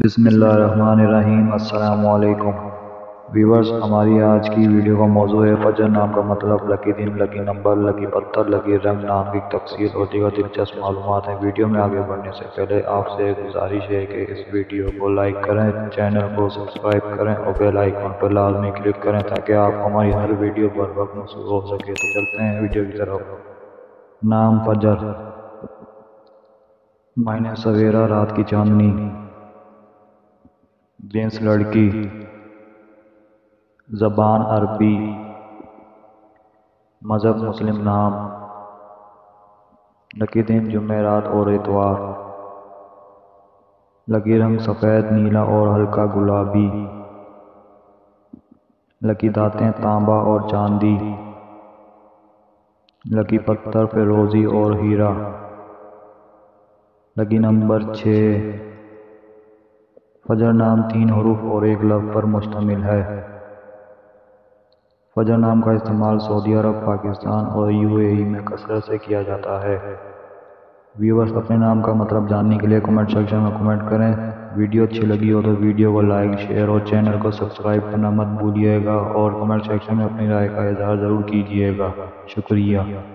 بسم اللہ الرحمن الرحیم۔ السلام علیکم ویورز، ہماری آج کی ویڈیو کا موضوع ہے فجر نام کا مطلب، لکی دن، لکی نمبر، لکی پتھر، لکی رنگ نام کی تفصیل اور دیگر دلچسپ معلومات ہیں۔ ویڈیو میں آگے بڑھنے سے پہلے آپ سے گزارش ہے کہ اس ویڈیو کو لائک کریں، چینل کو سبسکرائب کریں اور بیل آئیکن پر لازمی کلک کریں تاکہ آپ کو ہماری ہر ویڈیو پر وقت موصول ہو سکے۔ تو چلتے ہیں ویڈیو کی طرف۔ نام فجر، معنی سویرا، رات کی چاندنی، جنس لڑکی، زبان عربی، مذہب مسلم، نام لکی دن جمعرات اور اتوار، لکی رنگ سفید، نیلا اور ہلکا گلابی، لکی دھاتیں تانبا اور چاندی، لکی پتھر فیروزی اور ہیرا، لکی نمبر 6۔ فجر نام 3 حروف اور ایک لفظ پر مشتمل ہے۔ فجر نام کا استعمال سعودی عرب، پاکستان اور UAE میں کثرت سے کیا جاتا ہے۔ ویورز، اپنے نام کا مطلب جاننے کے لیے کمنٹ سیکشن میں کمنٹ کریں۔ ویڈیو اچھی لگی ہو تو ویڈیو کو لائک، شیئر اور چینل کو سبسکرائب کرنا مت بھولیے گا اور کمنٹ سیکشن میں اپنی رائے کا اظہار ضرور کیجیے گا۔ شکریہ۔